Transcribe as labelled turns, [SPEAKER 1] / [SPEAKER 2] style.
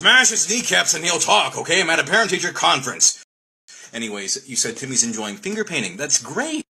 [SPEAKER 1] Smash his kneecaps and he'll talk, okay? I'm at a parent-teacher conference. Anyways, you said Timmy's enjoying finger painting. That's great.